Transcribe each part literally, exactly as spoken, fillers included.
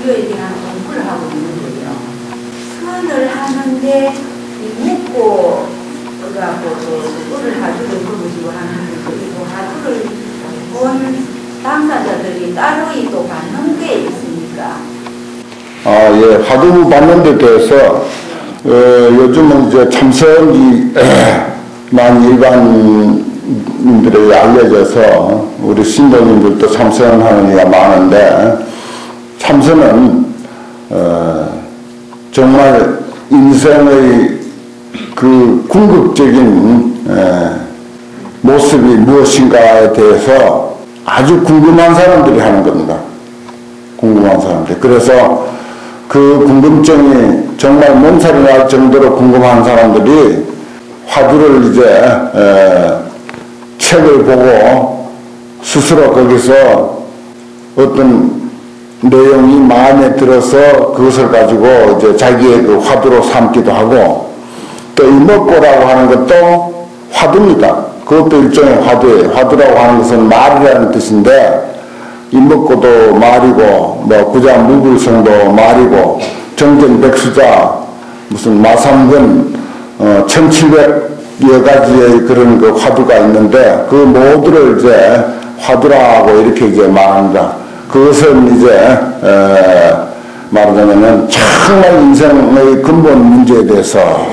불교에 대한 공부를 하고 있는데요. 선을 하는데 묻고 그래갖고 꿀을 하두를 부르시고 하는 그리고 하두를 본 당사자들이 따로이 또 받는 게 있습니까? 아, 예, 화두 받는 데 대해서 어, 요즘은 이제 참선이 많이 일반인들에게 알려져서 우리 신도님들도 참선하는 이가 많은데 참선은 어, 정말 인생의 그 궁극적인 에, 모습이 무엇인가에 대해서 아주 궁금한 사람들이 하는 겁니다. 궁금한 사람들. 그래서 그 궁금증이 정말 몸살이 날 정도로 궁금한 사람들이 화두를 이제 에, 책을 보고 스스로 거기서 어떤 내용이 마음에 들어서 그것을 가지고 이제 자기의 그 화두로 삼기도 하고 또 이먹고라고 하는 것도 화두입니다. 그것도 일종의 화두예요. 화두라고 하는 것은 말이라는 뜻인데 이먹고도 말이고 뭐 구자 무불성도 말이고 정전백수자 무슨 마삼근 어, 천칠백여 가지의 그런 그 화두가 있는데 그 모두를 이제 화두라고 이렇게 이제 말합니다. 그것은 이제 에, 말하자면은 정말 인생의 근본 문제에 대해서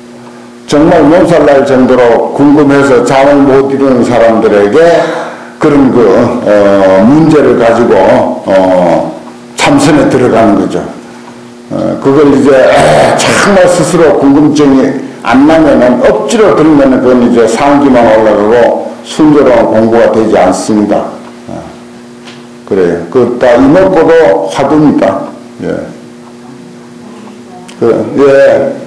정말 몸살날 정도로 궁금해서 잠을 못 이루는 사람들에게 그런 그 어, 문제를 가지고 어, 참선에 들어가는 거죠. 어, 그걸 이제 정말 스스로 궁금증이 안 나면은 억지로 들으면은 그건 이제 상기만 올라가고 순조로운 공부가 되지 않습니다. 어, 그래요. 그 다 이먹고도 화두입니다. 예. 그, 예.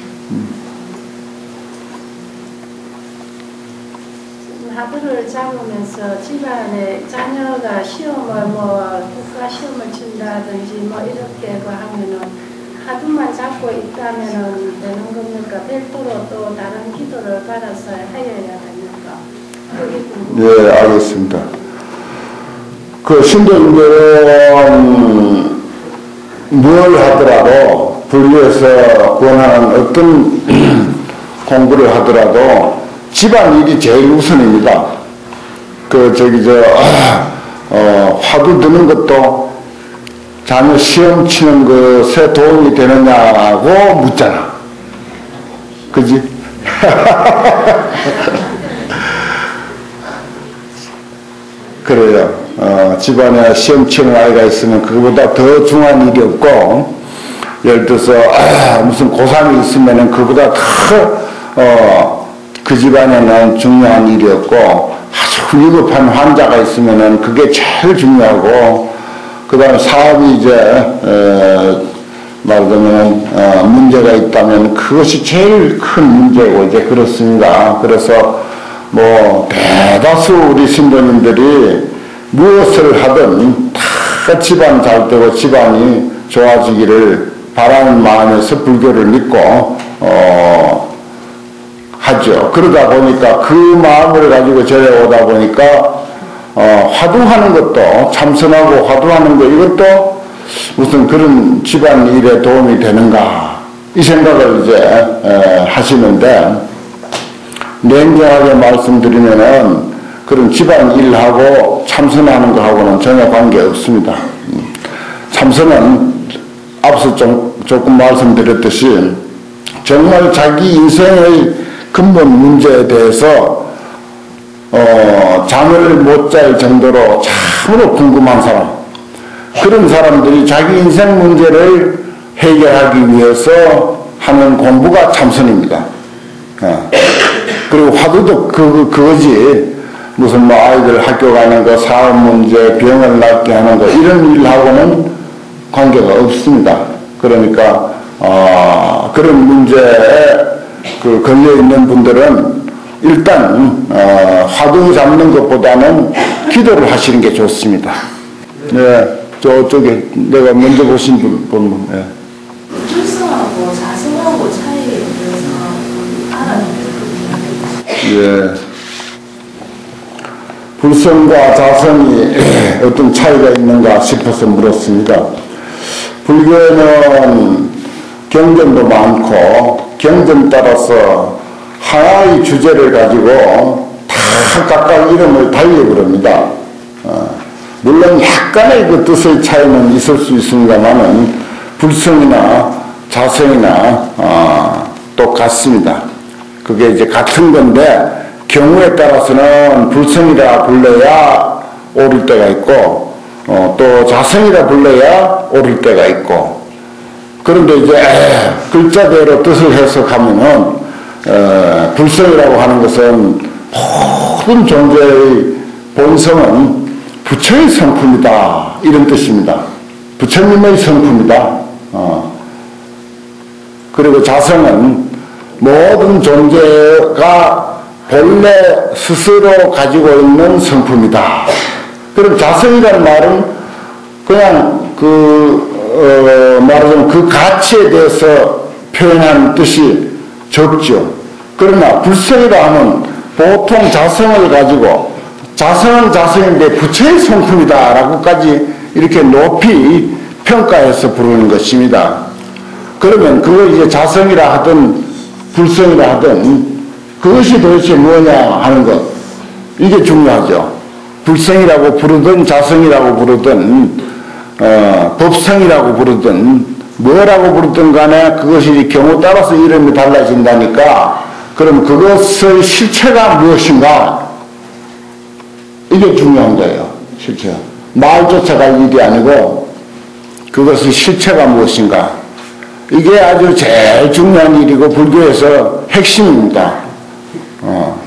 화두를 잡으면서 집안에 자녀가 시험을 뭐 국가 시험을 친다든지 뭐 이렇게 그 하면은 화두만 잡고 있다면은 되는 겁니까? 별도로 또 다른 기도를 받아서 하여야 됩니까? 예, 알겠습니다. 그 신도님들은 뭘 하더라도 불교에서 권하는 어떤 공부를 하더라도 집안 일이 제일 우선입니다. 그 저기 저 어, 화두 드는 것도 자녀 시험 치는 것에 도움이 되느냐고 묻잖아. 그지? 그래요. 어, 집안에 시험 치는 아이가 있으면 그거보다 더 중요한 일이 없고 예를 들어서 아, 무슨 고삼이 있으면은 그거보다 더 어, 그 집안에는 중요한 일이 없고 아주 위급한 환자가 있으면은 그게 제일 중요하고 그 다음에 사업이 이제 에, 말하자면 어, 문제가 있다면 그것이 제일 큰 문제고 이제 그렇습니다. 그래서 뭐 대다수 우리 신도님들이 무엇을 하든 다 집안 잘 되고 집안이 좋아지기를 바라는 마음에서 불교를 믿고 어, 하죠. 그러다 보니까 그 마음을 가지고 절에 오다 보니까 어, 화두하는 것도 참선하고 화두하는 거 이것도 무슨 그런 집안 일에 도움이 되는가 이 생각을 이제 에, 하시는데 냉정하게 말씀드리면은 그런 집안 일하고 참선하는 거하고는 전혀 관계 없습니다. 참선은 앞서 좀, 조금 말씀드렸듯이 정말 자기 인생의 근본 문제에 대해서 어, 잠을 못 잘 정도로 참으로 궁금한 사람 그런 사람들이 자기 인생 문제를 해결하기 위해서 하는 공부가 참선입니다. 어. 그리고 화두도 그, 그거지 무슨 뭐 아이들 학교 가는 거 사업 문제 병을 낫게 하는 거 이런 일하고는 관계가 없습니다. 그러니까 어, 그런 문제에 그 걸려 있는 분들은 일단 어, 화두 잡는 것보다는 기도를 하시는 게 좋습니다. 네, 저쪽에 내가 먼저 보신 분, 분 네. 불성하고 자성하고 차이에 대해서 알아야 예. 불성과 자성이 어떤 차이가 있는가 싶어서 물었습니다. 불교에는 경전도 많고 경전 따라서 하나의 주제를 가지고 다 각각 이름을 달려부릅니다. 어, 물론 약간의 그 뜻의 차이는 있을 수 있습니다만은 불성이나 자성이나 어, 똑같습니다. 그게 이제 같은 건데 경우에 따라서는 불성이라 불러야 옳을 때가 있고 어, 또 자성이라 불러야 옳을 때가 있고 그런데 이제 글자대로 뜻을 해석하면은 어, 불성이라고 하는 것은 모든 존재의 본성은 부처의 성품이다 이런 뜻입니다. 부처님의 성품이다. 어. 그리고 자성은 모든 존재가 본래 스스로 가지고 있는 성품이다. 그럼 자성이라는 말은 그냥 그 어, 말하자면 그 가치에 대해서 표현하는 뜻이 적죠. 그러나 불성이라 하면 보통 자성을 가지고 자성은 자성인데 부처의 성품이다 라고까지 이렇게 높이 평가해서 부르는 것입니다. 그러면 그걸 이제 자성이라 하든 불성이라 하든 그것이 도대체 뭐냐 하는 것 이게 중요하죠. 불성이라고 부르든 자성이라고 부르든 어, 법성이라고 부르든 뭐라고 부르든 간에 그것이 경우 따라서 이름이 달라진다니까 그럼 그것의 실체가 무엇인가 이게 중요한 거예요. 실체 말조차가 일이 아니고 그것의 실체가 무엇인가 이게 아주 제일 중요한 일이고 불교에서 핵심입니다. 어.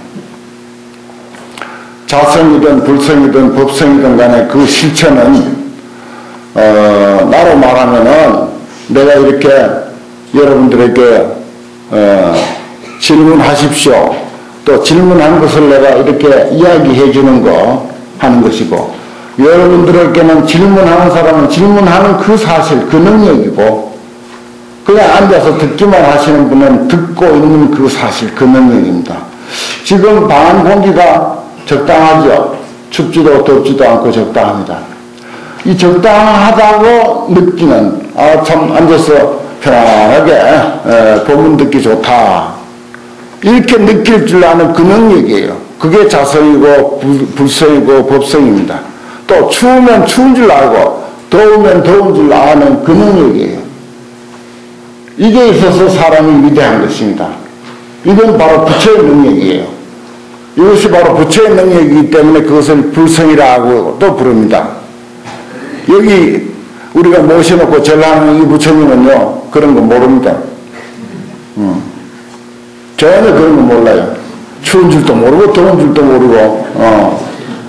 자성이든 불성이든 법성이든 간에 그 실체는 어, 나로 말하면은 내가 이렇게 여러분들에게 어, 질문하십시오. 또 질문한 것을 내가 이렇게 이야기해 주는 거 하는 것이고 여러분들에게는 질문하는 사람은 질문하는 그 사실, 그 능력이고 그냥 앉아서 듣기만 하시는 분은 듣고 있는 그 사실, 그 능력입니다. 지금 방 공기가 적당하죠. 춥지도 덥지도 않고 적당합니다. 이 적당하다고 느끼는 아 참 앉아서 편안하게 에, 법문 듣기 좋다 이렇게 느낄 줄 아는 그 능력이에요. 그게 자성이고 불, 불성이고 법성입니다. 또 추우면 추운 줄 알고 더우면 더운 줄 아는 그 능력이에요. 이게 있어서 사람이 위대한 것입니다. 이건 바로 부처의 능력이에요. 이것이 바로 부처의 능력이기 때문에 그것을 불성이라고 또 부릅니다. 여기 우리가 모셔놓고 절하는 이 부처님은요 그런 거 모릅니다. 음. 전혀 그런 거 몰라요. 추운 줄도 모르고 더운 줄도 모르고 어.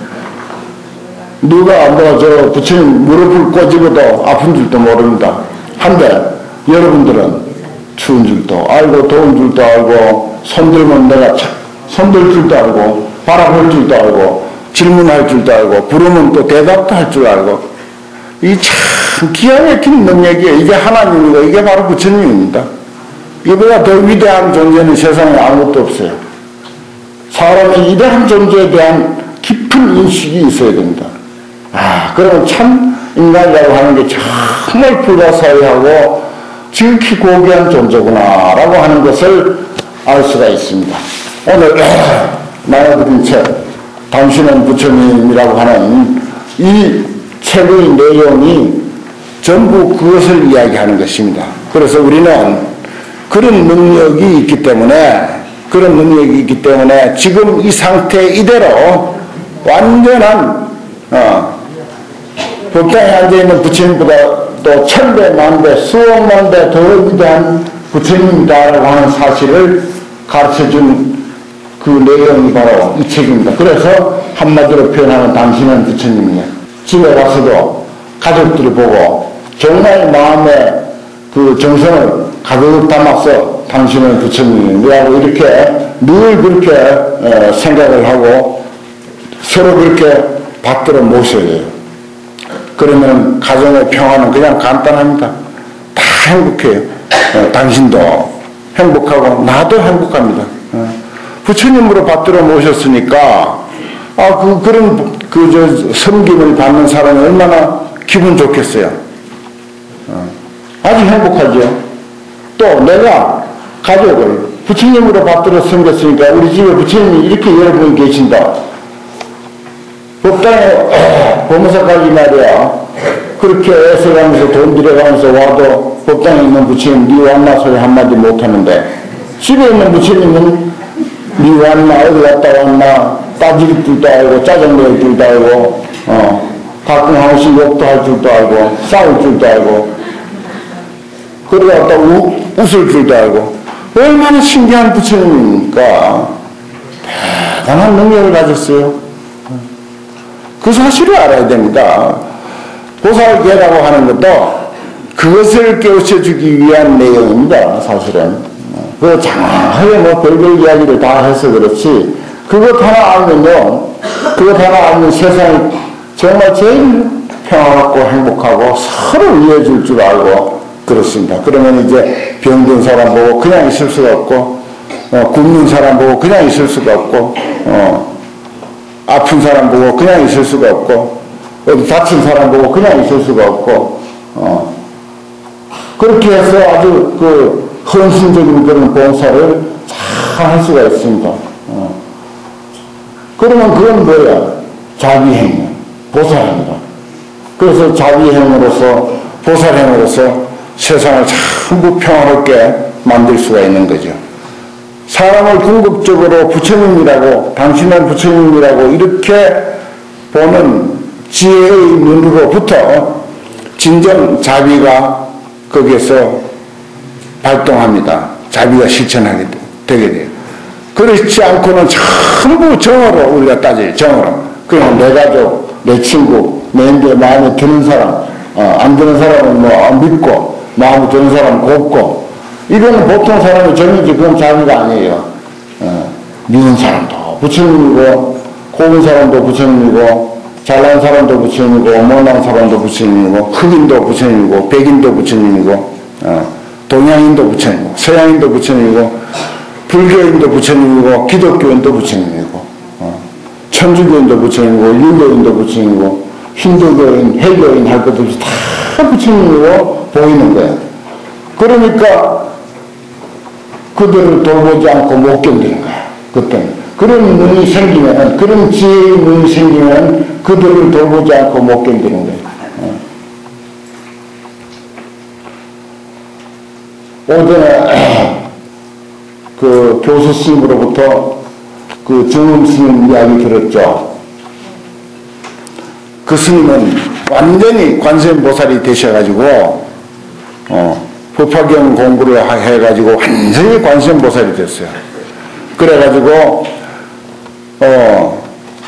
누가 뭐 저 부처님 무릎을 꼬집어도 아픈 줄도 모릅니다. 한데 여러분들은 추운 줄도 알고 더운 줄도 알고 손들면 내가 손들 줄도 알고 바라볼 줄도 알고 질문할 줄도 알고 부르면 또 대답도 할 줄 알고 이 참 기가 막힌 능력이에요. 이게 하나님이고 이게 바로 부처님입니다. 이보다 더 위대한 존재는 세상에 아무것도 없어요. 사람의 위대한 존재에 대한 깊은 인식이 있어야 됩니다. 아, 그러면 참 인간이라고 하는 게 정말 불가사의하고 지극히 고귀한 존재구나 라고 하는 것을 알 수가 있습니다. 오늘 나눠드린 책 당신은 부처님이라고 하는 이 책의 내용이 전부 그것을 이야기하는 것입니다. 그래서 우리는 그런 능력이 있기 때문에 그런 능력이 있기 때문에 지금 이 상태 이대로 완전한 어, 법당에 앉아있는 부처님보다 또 천배 만배 수억만 배 더 위대한 부처님이다라고 하는 사실을 가르쳐준 그 내용이 바로 이 책입니다. 그래서 한마디로 표현하면 당신은 부처님이에요. 집에 가서도 가족들을 보고 정말 마음에 그 정성을 가득 담아서 당신은 부처님이라고 이렇게 늘 그렇게 생각을 하고 서로 그렇게 받들어 모셔야 돼요. 그러면 가정의 평화는 그냥 간단합니다. 다 행복해요. 어, 당신도 행복하고 나도 행복합니다. 어. 부처님으로 받들어 모셨으니까 아, 그, 그런 그 저 섬김을 받는 사람이 얼마나 기분 좋겠어요. 어. 아주 행복하죠. 또 내가 가족을 부처님으로 받들어 섬겼으니까 우리 집에 부처님이 이렇게 여러분이 계신다. 법당에 법무사까지 말이야 그렇게 애써가면서 돈 들여가면서 와도 법당에 있는 부처님 니 왔나 소리 한마디 못하는데 집에 있는 부처님은 니 왔나 어디 갔다 왔나 따질 줄도 알고 짜증 낼 줄도 알고 어, 가끔 한 번씩 욕도 할 줄도 알고 싸울 줄도 알고 그러고 갖다 웃을 줄도 알고 얼마나 신기한 부처님입니까. 대단한 능력을 가졌어요. 그 사실을 알아야 됩니다. 보살계라고 하는 것도 그것을 깨우쳐주기 위한 내용입니다. 사실은 그 장하게 뭐 별별 이야기를 다 해서 그렇지 그것 하나 알면요 그것 하나 알면 세상이 정말 제일 평화롭고 행복하고 서로 이해해줄 줄 알고 그렇습니다. 그러면 이제 병든 사람 보고 그냥 있을 수가 없고 어, 굶는 사람 보고 그냥 있을 수가 없고 어, 아픈 사람 보고 그냥 있을 수가 없고 어디 다친 사람 보고 그냥 있을 수가 없고 어, 그렇게 해서 아주 그 헌신적인 그런 봉사를 잘 할 수가 있습니다. 어. 그러면 그건 뭐야? 자비행, 보살행이다. 그래서 자비행으로서 보살행으로서 세상을 전부 평화롭게 만들 수가 있는 거죠. 사람을 궁극적으로 부처님이라고 당신은 부처님이라고 이렇게 보는 지혜의 눈으로부터 진정 자비가 거기에서 발동합니다. 자비가 실천하게 되게 돼요. 그렇지 않고는 전부 정으로 우리가 따져요. 정으로. 그냥 내 가족, 내 친구, 내 마음에 드는 사람, 어, 안 드는 사람은 뭐 믿고 마음에 드는 사람은 곱고 이거는 보통 사람의 정이지 그건 자비가 아니에요. 어, 미운 사람도 부처님이고 고운 사람도 부처님이고 잘난 사람도 부처님이고 못난 사람도 부처님이고 흑인도 부처님이고 백인도 부처님이고 어, 동양인도 부처님이고 서양인도 부처님이고 불교인도 부처님이고 기독교인도 부처님이고 어, 천주교인도 부처님이고 유교인도 부처님이고 힌두교인 해교인 할 것 없이 다 부처님으로 보이는 거예요. 그러니까 그들을 돌보지 않고 못 견디는 거야. 그때는 그런 눈이 생기면 그런 지혜의 눈이 생기면 그들을 돌보지 않고 못 견디는 거예요. 오전에 그 교수 스님으로부터 그 정음 스님 이야기 들었죠. 그 스님은 완전히 관세음보살이 되셔가지고 어, 법화경 공부를 해가지고 완전히 관세음보살이 됐어요. 그래가지고 어,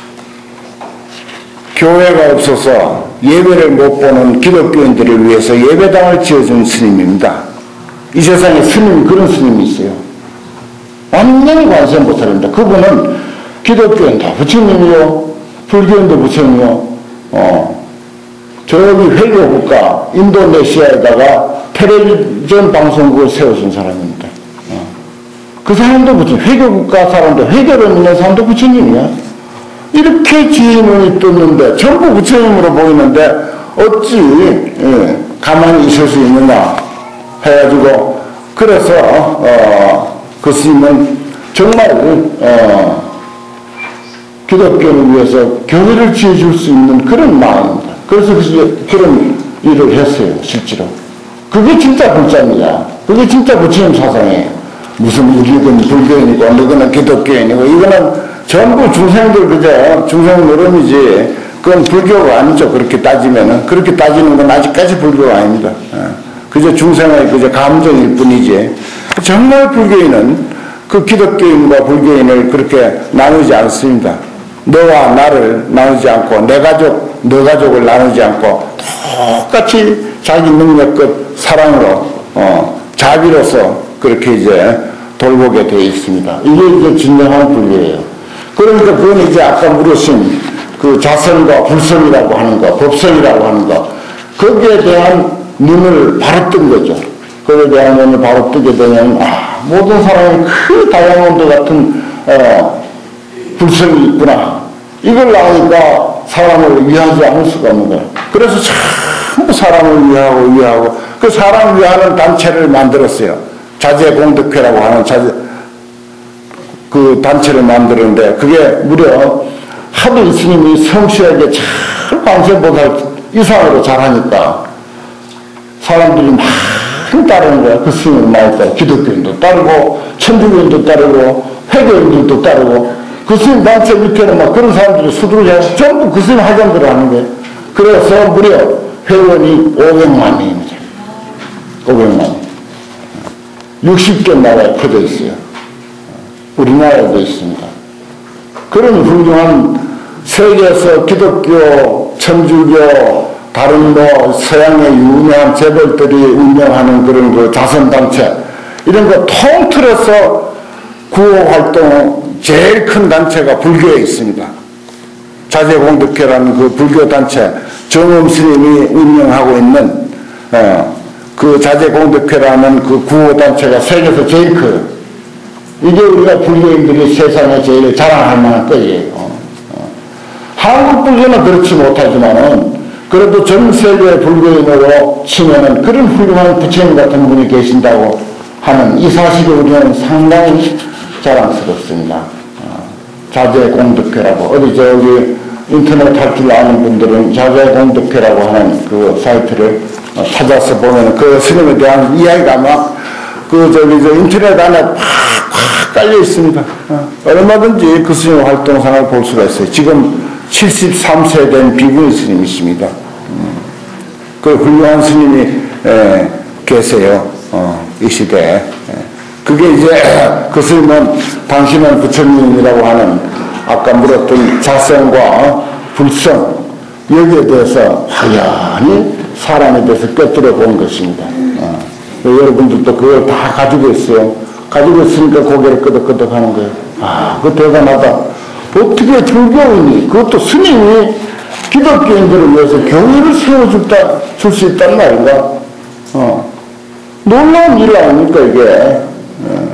교회가 없어서 예배를 못 보는 기독교인들을 위해서 예배당을 지어준 스님입니다. 이 세상에 스님이 그런 스님이 있어요. 완전히 관세음보살입니다. 그분은 기독교인도 부처님이요, 불교인도 부처님이요. 어, 저기 회교국가 인도네시아에다가 텔레비전 방송국을 세워준 사람입니다. 어. 그 사람도 부처님, 회교국가 사람도 회교를 믿는 사람도 부처님이야. 이렇게 지인을 떴는데 전부 부처님으로 보이는데 어찌 예, 가만히 있을 수 있느냐 해가지고 그래서 어, 그 스님은 정말 어, 기독교를 위해서 교회를 지어줄 수 있는 그런 마음입니다. 그래서 그런 일을 했어요. 실제로 그게 진짜 불자입니다. 그게 진짜 부처님 사상이에요. 무슨 이건 불교인이고 누구는 기독교인이고 이거는 전부 중생들 그저 중생 노름이지 그건 불교가 아니죠. 그렇게 따지면은 그렇게 따지는 건 아직까지 불교가 아닙니다. 그저 중생의 그저 감정일 뿐이지 정말 불교인은 그 기독교인과 불교인을 그렇게 나누지 않습니다. 너와 나를 나누지 않고 내 가족 너 가족을 나누지 않고 똑같이 자기 능력껏 사랑으로 어, 자비로서 그렇게 이제 돌보게 되어 있습니다. 이게 이제 진정한 불교예요. 그러니까 그건 이제 아까 물으신 그 자선과 불선이라고 하는 거, 법선이라고 하는 거, 거기에 대한 눈을 바로 뜬 거죠. 거기에 대한 눈을 바로 뜨게 되면 아, 모든 사람이 그 다이아몬드 같은 어, 불선이 있구나. 이걸 아니까 사람을 위하지 않을 수가 없는 거예요. 그래서 전부 사람을 위하고 위하고 그 사람을 위하는 단체를 만들었어요. 자제공덕회라고 하는 자제, 그 단체를 만들었는데, 그게 무려 하도 이 스님이 성실하게 잘 관세보살 이상으로 잘하니까 사람들이 많이 따르는 거야. 그 스님을 많이 따르고, 기독교인도 따르고, 천주교인도 따르고, 회교인들도 따르고, 그 스님 단체 밑에는 막 그런 사람들이 수두를 해서 전부 그 스님 하장들을 하는 거예요. 그래서 무려 회원이 오백만 명입니다. 오백만 명. 육십 개 나라에 퍼져 있어요. 우리나라에도 있습니다. 그런 훌륭한 세계에서 기독교, 천주교, 다른 뭐 서양의 유명한 재벌들이 운영하는 그런 그 자선단체, 이런 거 통틀어서 구호활동 제일 큰 단체가 불교에 있습니다. 자제공덕회라는 그 불교단체, 정음 스님이 운영하고 있는 어, 그 자제공덕회라는 그 구호단체가 세계에서 제일 커요. 이게 우리가 불교인들이 세상에 제일 자랑할 만한 거예요. 어, 어. 한국 불교는 그렇지 못하지만은 그래도 전 세계 불교인으로 치면은 그런 훌륭한 부처님 같은 분이 계신다고 하는 이 사실이 우리는 상당히 자랑스럽습니다. 어, 자제공덕회라고, 어디 저기 인터넷 할 줄 아는 분들은 자제공덕회라고 하는 그 사이트를 어, 찾아서 보면 그 스님에 대한 이야기가 막 그 저기 저 인터넷 안에 팍팍 깔려 있습니다. 어, 얼마든지 그 스님의 활동상을 볼 수가 있어요. 지금 칠십삼 세 된 비구니 스님이십니다. 음, 그 훌륭한 스님이 에, 계세요. 어, 이 시대에. 에. 그게 이제 그 스님은 당신은 부처님이라고 하는 아까 물었던 자성과 불성, 여기에 대해서 하얀히 사람에 대해서 꿰뚫어 본 것입니다. 어. 여러분들도 그걸 다 가지고 있어요. 가지고 있으니까 고개를 끄덕끄덕 하는 거예요. 아, 그거 대단하다. 어떻게 불교인이, 그것도 스님이 기독교인들을 위해서 교회를 세워줬다, 줄 수 있단 말인가? 어. 놀라운 일 아닙니까, 이게? 어.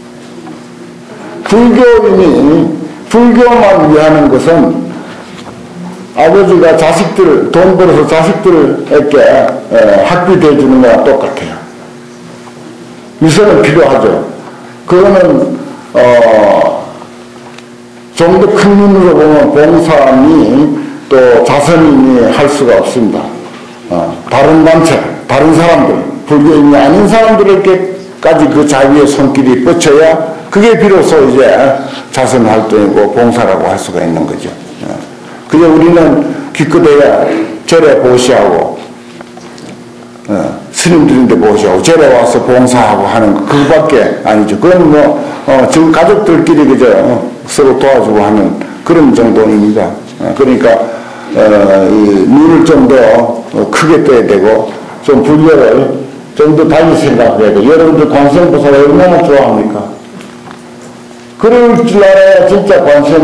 불교인이 불교만 위하는 것은 아버지가 자식들, 돈 벌어서 자식들에게 에, 학비대 주는 거랑 똑같아요. 위선은 필요하죠. 그거는, 어, 좀 더 큰 눈으로 보면 봉사니 또 자선인이 할 수가 없습니다. 어, 다른 단체, 다른 사람들, 불교인이 아닌 사람들에게까지 그 자기의 손길이 뻗쳐야 그게 비로소 이제 자선 활동이고 봉사라고 할 수가 있는 거죠. 어. 그저 우리는 기껏해야 절에 보시하고, 어, 스님들인데 보시하고, 절에 와서 봉사하고 하는 거, 그거밖에 아니죠. 그건 뭐, 어, 지금 가족들끼리 그저 어, 서로 도와주고 하는 그런 정도입니다. 어, 그러니까, 어, 이 눈을 좀 더 어, 크게 떠야 되고, 좀 불교를 좀 더 달리 생각해야 돼요. 여러분들 관세음보살을 얼마나 좋아합니까? 그럴 줄 알아야 진짜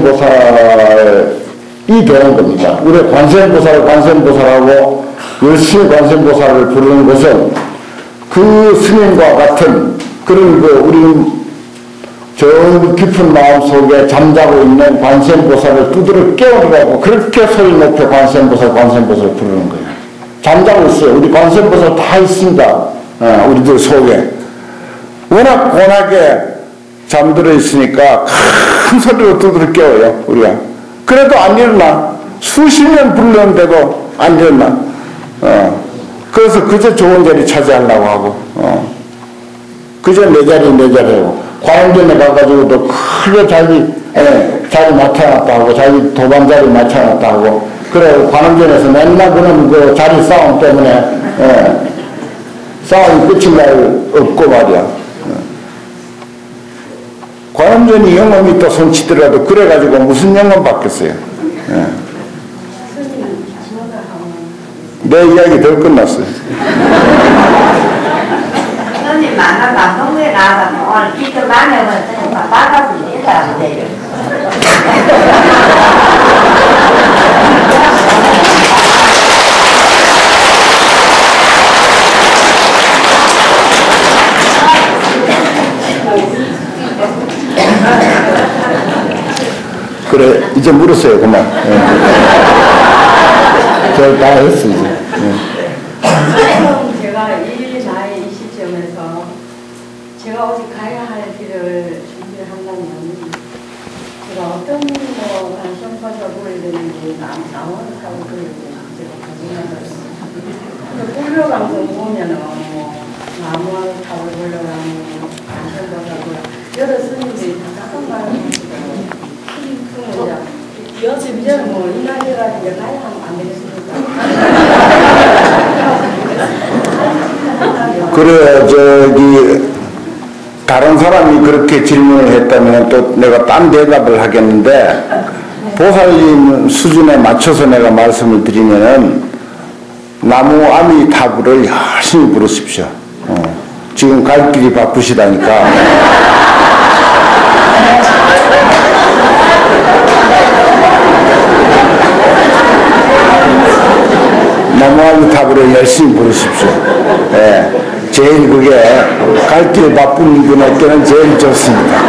관세음보살이 되는 겁니다. 우리 관세음보살을 관세음보살하고 열심히 관세음보살을 부르는 것은 그 스님과 같은 그런 그 우리 저 깊은 마음 속에 잠자고 있는 관세음보살을 두드러 깨우려고 그렇게 소리 높여 관세음보살 관세음보살을 부르는 거예요. 잠자고 있어요. 우리 관세음보살 다 있습니다. 어, 우리들 속에. 워낙 고나게 잠들어 있으니까 큰 소리로 두드러 깨워요, 우리가. 그래도 안 일어나. 수십 년 불렀는데도 안 일어나. 어. 그래서 그저 좋은 자리 차지하려고 하고, 어. 그저 내 자리, 내 자리 하고. 관음전에 가가지고도 크게 자기, 예, 자리 맡아놨다 하고, 자기 도반 자리 맡아놨다 하고, 그래, 관음전에서 맨날 그런 그 자리 싸움 때문에, 예, 싸움이 끝일 날 없고 말이야. 관음전이 영험이 또 손치더라도 그래가지고 무슨 영험 받겠어요. 예. 내 이야기 덜 끝났어요. 선생님 만나 방송국에 나가면 오늘 기도 많이 하면 바꿔서 일하면 돼요. 그래, 이제 물었어요, 그만. 예. 저 다 했어, 이제. 예. 제가 이 를 준비한다면 제가 어떤 뭐 관심사서 보여야 되는지 나무를 타고 보여야 되는지 제가 궁금하거든요. 불교 방송 보면은 뭐 나무를 타고 보려고 관심사서 여러 스님들이 다 같은 말을 하시고 이어지면 이제 뭐 인간이라는 게 나야 하면 안 되겠습니까? 그래 저기 다른 사람이 그렇게 질문을 했다면 또 내가 딴 대답을 하겠는데 보살님 수준에 맞춰서 내가 말씀을 드리면은 나무 아미타불을 열심히 부르십시오. 어. 지금 갈 길이 바쁘시다니까. 나무 아미타불을 열심히 부르십시오. 예. 제일 그게 갈 길 바쁜 분에게는 제일 좋습니다.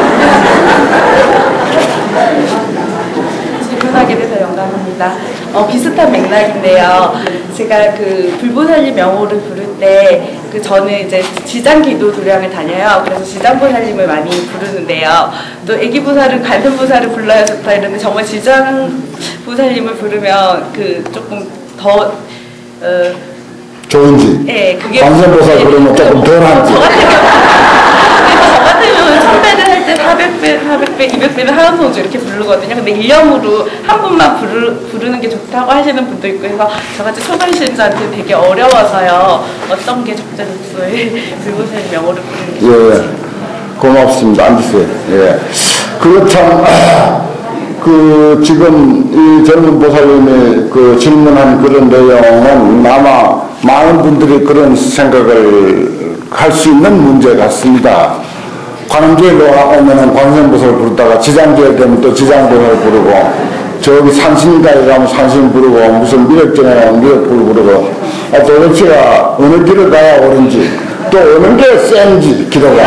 질문하게 돼서 영광입니다. 어, 비슷한 맥락인데요. 제가 그 불보살님 명호를 부를 때 그 저는 이제 지장기도 도량을 다녀요. 그래서 지장보살님을 많이 부르는데요. 또 애기보살은 갈등보살을 불러야 좋다 이러는데 정말 지장보살님을 부르면 그 조금 더 어, 좋은지. 네, 그게 관세음보살 부르면 조금 덜한지. 저 같은 저 같은 경우는 천 배를 할 때 사백 배, 사백 배, 이백 배를 하는 소주 이렇게 부르거든요. 근데 일념으로 한 분만 부르, 부르는 게 좋다고 하시는 분도 있고 해서 저같이 초반신자한테 되게 어려워서요. 어떤 게 적절했어요? 불보살 명호를 부르는 게 좋을지. 예, 고맙습니다. 앉으세요. 예. 그렇참 그 지금 이 젊은 보살님이 그 질문한 그런 내용은 아마 많은 분들이 그런 생각을 할 수 있는 문제 같습니다. 관음교에 오면은 관세음보살 부르다가 지장교에 되면 또 지장보살 부르고 저기 산신가에 가면 산신 부르고 무슨 미륵전에 가면 미륵불 부르고 아, 도대체가 어느 길을 가야 옳은지 또 어느 게 센지 기도가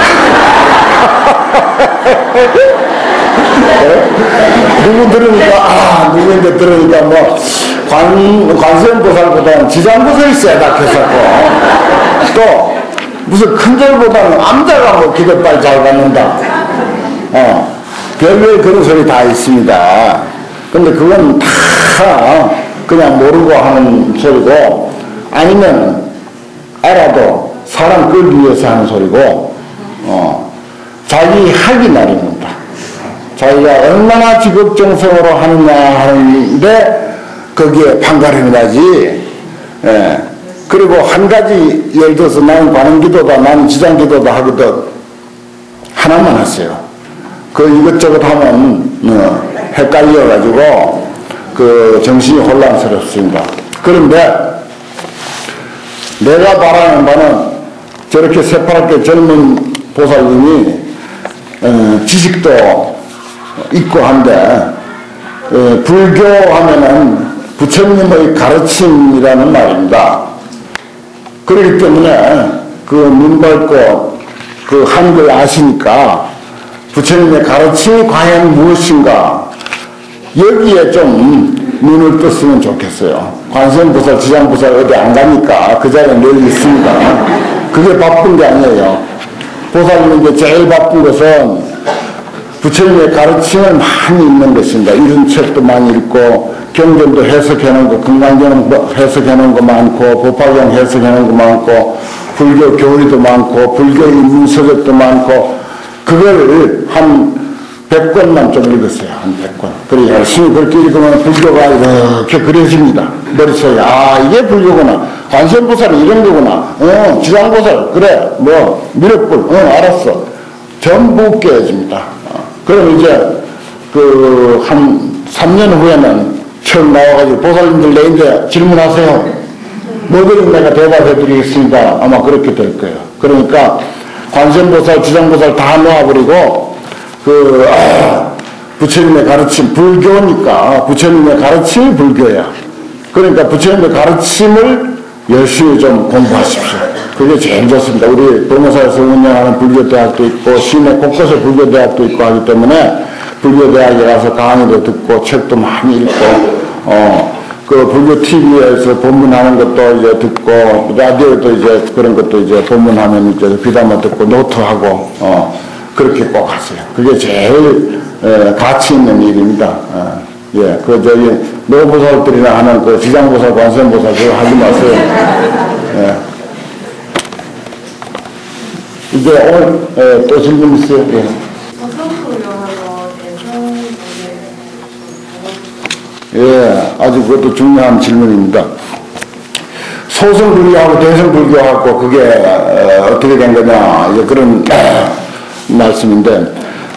누구 들으니까 아 누구인데 들으니까 뭐 관, 관세음보살보다는 지장보살이 세다 했었고 또 무슨 큰절보다는 암자가 뭐 기도빨 잘 받는다 어 별별 그런 소리 다 있습니다. 근데 그건 다 그냥 모르고 하는 소리고 아니면 알아도 사람 끌기 위해서 하는 소리고 어 자기 학이 나름입니다. 자기가 얼마나 지극정성으로 하느냐 하는데 거기에 판가름이 나지. 예. 그리고 한 가지 예를 들어서 나는 관음기도다 나는 지장기도다 하거든 하나만 하세요. 그 이것저것 하면 어, 헷갈려가지고 그 정신이 혼란스럽습니다. 그런데 내가 바라는 바는 저렇게 새파랗게 젊은 보살님이 어, 지식도 있고 한데 어, 불교하면은 부처님의 가르침이라는 말입니다. 그렇기 때문에 그 눈 밝고 그 한글 아시니까 부처님의 가르침이 과연 무엇인가 여기에 좀 눈을 떴으면 좋겠어요. 관세음보살, 지장보살 어디 안 가니까 그 자리에 늘 있습니다. 그게 바쁜 게 아니에요. 보살님에게 제일 바쁜 것은 부처님의 가르침을 많이 읽는 것입니다. 이런 책도 많이 읽고 경전도 해석해놓은 거, 금강경 해석해놓은 거 많고 법화경 해석해놓은 거 많고 불교 교리도 많고 불교 인문서적도 많고 그걸 한 백 권만 좀 읽었어요. 한 백 권. 그래 열심히 그렇게 읽으면 불교가 이렇게 그려집니다. 머릿속에 아 이게 불교구나. 관세음보살은 이런 거구나. 어 지장보살 그래 뭐 미륵불 어 알았어. 전부 깨집니다. 어. 그럼 이제 그 한 삼 년 후에는 처음 나와가지고 보살님들 내인데 질문하세요. 뭐든 내가 대답해 드리겠습니다. 아마 그렇게 될 거예요. 그러니까 관세음보살, 지장보살 다 놓아버리고 그 아, 부처님의 가르침 불교니까 부처님의 가르침이 불교야. 그러니까 부처님의 가르침을 열심히 좀 공부하십시오. 그게 제일 좋습니다. 우리 동호사에서 운영하는 불교대학도 있고 시내 곳곳에 불교대학도 있고 하기 때문에 불교대학에 가서 강의도 듣고 책도 많이 읽고 어, 그 불교 티비에서 법문하는 것도 이제 듣고 라디오도 이제 그런 것도 이제 법문하면 이제 귀담아 듣고 노트하고 어, 그렇게 꼭 하세요. 그게 제일 에, 가치 있는 일입니다. 어, 예, 그 저기 노보살들이나 하는 그 지장보살, 관세음보살 그거 하지 마세요. 예. 이제 오늘 에, 또 질문 있어요? 예. 예, 아주 그것도 중요한 질문입니다. 소승불교하고 대승불교하고 그게 어, 어떻게 된 거냐 이제 그런 말씀인데,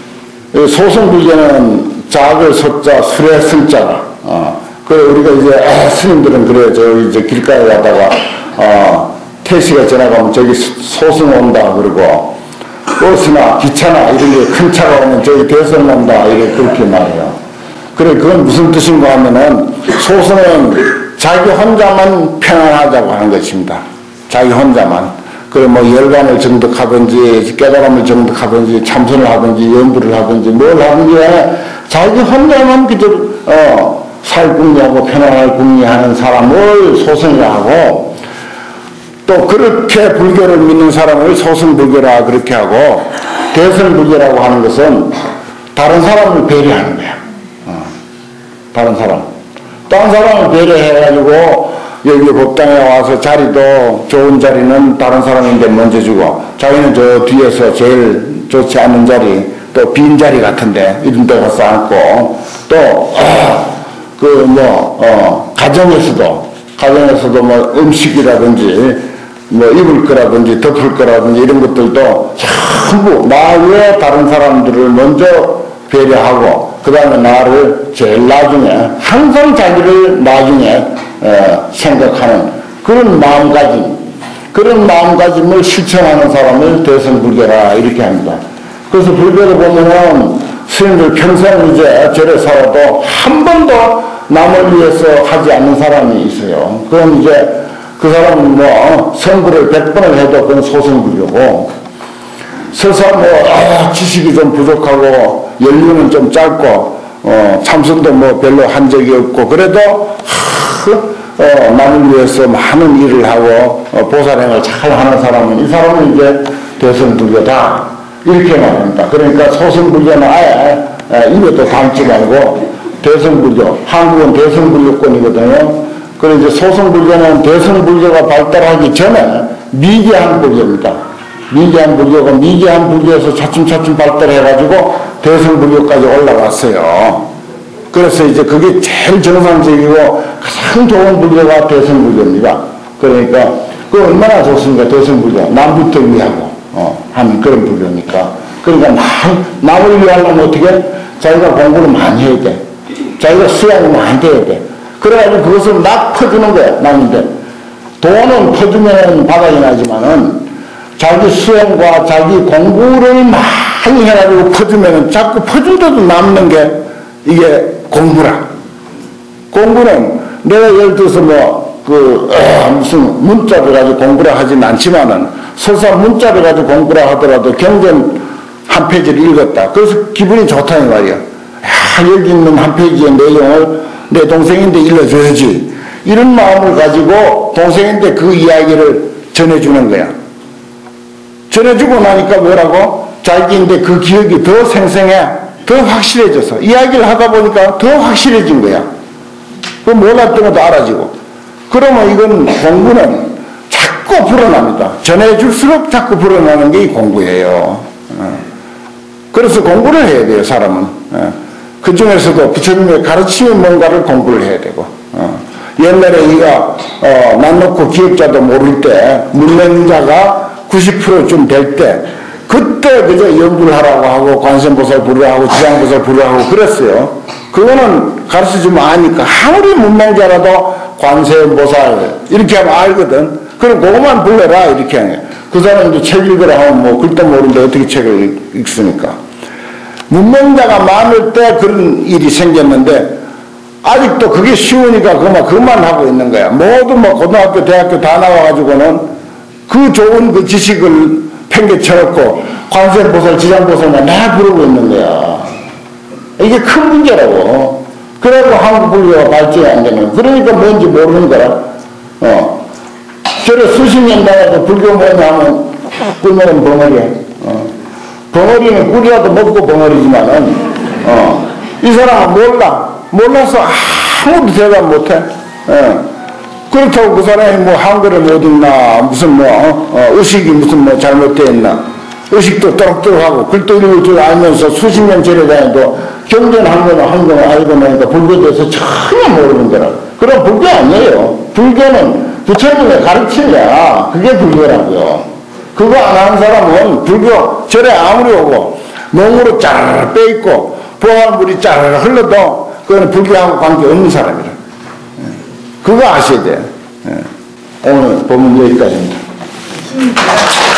소승불교는 작을 소자 술의 승자라. 어, 그래 우리가 이제 아, 스님들은 그래 저 이제 길가에 가다가 어, 택시가 지나가면 저기 소승 온다 그러고, 버스나 기차나 이런 게 큰 차가 오면 저기 대승 온다 이렇게 그렇게 말해요. 그래 그건 무슨 뜻인가 하면은 소승은 자기 혼자만 편안하자고 하는 것입니다. 자기 혼자만. 그래 뭐 열반을 정득하든지 깨달음을 정득하든지 참선을 하든지 연부를 하든지 뭘 하든지 자기 혼자만 그저 어, 살궁리하고 편안할 궁리하는 사람을 소승이라 하고, 또 그렇게 불교를 믿는 사람을 소승불교라 그렇게 하고, 대승불교라고 하는 것은 다른 사람을 배려하는 거야. 어, 다른 사람. 다른 사람을 배려해가지고 여기 법당에 와서 자리도 좋은 자리는 다른 사람인데 먼저 주고, 자기는 저 뒤에서 제일 좋지 않은 자리, 또 빈 자리 같은데 이런 데 가서 앉고, 또 그 뭐 어, 가정에서도 가정에서도 뭐 음식이라든지 뭐 입을 거라든지 덮을 거라든지 이런 것들도 전부 나 외에 다른 사람들을 먼저 배려하고 그 다음에 나를 제일 나중에, 항상 자기를 나중에 어, 생각하는 그런 마음가짐, 그런 마음가짐을 실천하는 사람을 대승불교라 이렇게 합니다. 그래서 불교를 보면은 스님들 평생 이제 절에 살아도 한 번도 남을 위해서 하지 않는 사람이 있어요. 그럼 이제 그 사람은 뭐 성불을 백 번을 해도 그건 소승불교고, 설사 뭐 아, 지식이 좀 부족하고 연륜은 좀 짧고 어, 참선도 뭐 별로 한 적이 없고 그래도 하, 어, 남을 위해서 많은 일을 하고 어, 보살행을 잘 하는 사람은 이 사람은 이제 대승불교다 이렇게 말합니다. 그러니까 소승불교는 아예 에, 입에도 담지 말고 대승불교, 한국은 대승불교권이거든요. 그리고 이제 소승불교는 대승불교가 발달하기 전에 미개한 불교입니다. 미개한 불교가 미개한 불교에서 차츰차츰 발달해가지고 대승불교까지 올라갔어요. 그래서 이제 그게 제일 정상적이고 가장 좋은 불교가 대승불교입니다. 그러니까 그 얼마나 좋습니까? 대승불교 남부터 위하고 어, 하는 그런 불교니까. 그러니까 남, 남을 위하려면 어떻게? 자기가 공부를 많이 해야 돼. 자기가 수양을 많이 해야 돼. 그래가지고 그것을 막 퍼주는 거야, 남인데. 돈은 퍼주면 바닥이 나지만은 자기 수행과 자기 공부를 많이 해가지고 퍼주면은 자꾸 퍼준데도 남는 게 이게 공부라. 공부는 내가 예를 들어서 뭐, 그, 어, 무슨 문자를 가지고 공부를 하진 않지만은 설사 문자를 가지고 공부를 하더라도 경전 한 페이지를 읽었다. 그래서 기분이 좋다, 이 말이야. 야, 여기 있는 한 페이지의 내용을 내 동생인데 일러줘야지. 이런 마음을 가지고 동생인데 그 이야기를 전해주는 거야. 전해주고 나니까 뭐라고? 자기인데 그 기억이 더 생생해. 더 확실해져서. 이야기를 하다 보니까 더 확실해진 거야. 그 몰랐던 것도 알아지고. 그러면 이건 공부는 자꾸 불어납니다. 전해줄수록 자꾸 불어나는 게 이 공부예요. 그래서 공부를 해야 돼요, 사람은. 그 중에서도 부처님의 가르침의 뭔가를 공부를 해야 되고. 옛날에 이가 어, 난 놓고 기억자도 모를 때 문맹자가 구십 퍼센트쯤 될 때 그때 그저 연구를 하라고 하고 관세음보살 부르라고 지장보살 부르라고 그랬어요. 그거는 가르쳐주면 아니까. 아무리 문맹자라도 관세음보살 이렇게 하면 알거든. 그럼 그것만 불러라 이렇게 하는 거야. 그 사람도 책 읽으라 하면 뭐 글도 모르는데 어떻게 책을 읽습니까? 문맹자가 많을 때 그런 일이 생겼는데 아직도 그게 쉬우니까 그만, 그만 하고 있는 거야. 모두 뭐 고등학교, 대학교 다 나와가지고는 그 좋은 그 지식을 팽개쳐놓고 관세음보살, 지장보살만 다 부르고 있는 거야. 이게 큰 문제라고. 그래도 한국 불교가 발전이 안 되는 거야. 그러니까 뭔지 모르는 거라. 어. 저래 수십 년 나가도 불교 뭐냐 하면 꿀먹은 벙어리야. 어. 벙어리는 꿀이라도 먹고 벙어리지만은, 어, 이 사람은 몰라. 몰라서 아무도 대답 못해. 예. 그렇다고 그 사람이 뭐 한글을 못 읽나, 무슨 뭐, 어, 의식이 무슨 뭐 잘못되어 있나. 의식도 또록또록하고 글도 읽을 줄 알면서 수십 년 전에 다녀도 경전한 거는 한 거는 알고 나니까 불교에 대해서 전혀 모르는 거라. 그럼 불교 아니에요. 불교는 부처님의 가르침이야. 그게 불교라고요. 그거 안 하는 사람은 불교 절에 아무리 오고 몸으로 짜르르 빼있고 보활물이 짜르르 흘러도 그거는 불교하고 관계없는 사람이라. 그거 아셔야 돼요. 오늘 보면 여기까지입니다.